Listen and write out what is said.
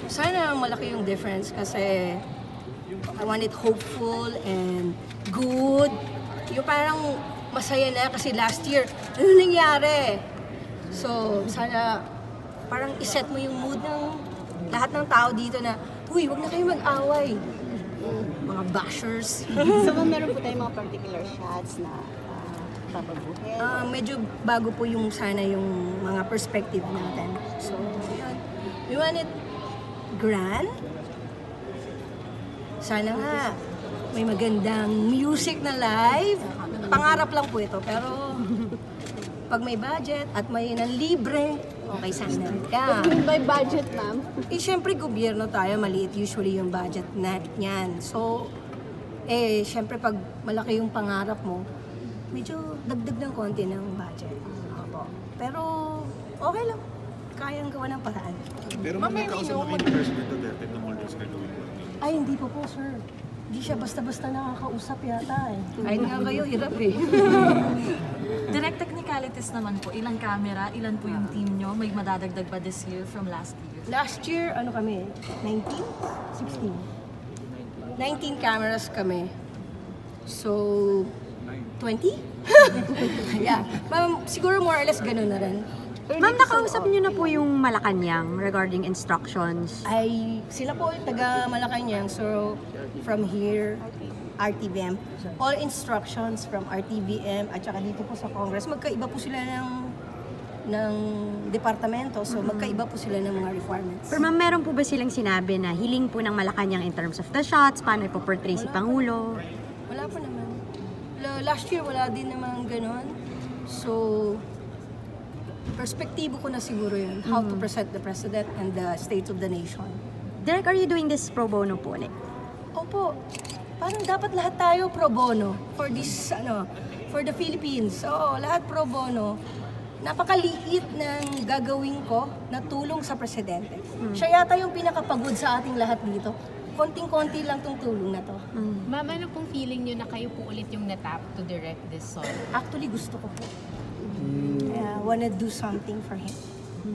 Sana malaki yung difference kasi I want it hopeful and good. Yung parang masaya na kasi last year, ano nangyari? So, sana parang iset mo yung mood ng lahat ng tao dito na, uy, wag na kayo mag-away. Mga bashers. So, meron po tayong mga particular shots na papabuhin? Medyo bago po yung sana yung mga perspective natin. So, yun. We want it grand. Sana nga, may magandang music na live. Pangarap lang po ito, pero pag may budget at may libre, okay sana. What do you mean by budget, ma'am? Siyempre, gobyerno tayo, maliit usually yung budget na yan. So, siyempre pag malaki yung pangarap mo, medyo dagdag ng konti ng budget. Pero, okay lang. Kayang gawa ng paraan. Pero magkakausap na kayo ni President Duterte ng all those gagawin po. Ay, hindi po, sir. Hindi siya basta-basta nakakausap yata eh. Kahit nga kayo, hirap eh. Direct technicalities naman po. Ilang camera, ilan po yung team nyo? May madadagdag ba this year from last year? Last year, ano kami? 19? 16? 19 cameras kami. So, 20? Yeah. Siguro more or less ganun na rin. Ma'am, nakausap niyo na po yung Malacanang regarding instructions? Ay, sila po taga Malacanang. So, from here, RTVM. All instructions from RTVM at saka dito po sa Congress. Magkaiba po sila ng departamento. So, magkaiba po sila ng mga requirements. Pero ma'am, meron po ba silang sinabi na hiling po ng Malacanang in terms of the shots? Paano ipoportray si Pangulo? Wala pa naman. Last year, wala din naman ganon. So, perspektibo ko na siguro yun. How to present the President and the state of the nation. Derek, are you doing this pro bono po ulit? Opo. Parang dapat lahat tayo pro bono for this, for the Philippines. Oo, lahat pro bono. Napakaliit ng gagawin ko na tulong sa Presidente. Siya yata yung pinakapagod sa ating lahat dito. Konting-konti lang tong tulong na to. Ma'am, ano pong feeling nyo na kayo po ulit yung natap to direct this song? Actually, gusto ko po. I wanna do something for him.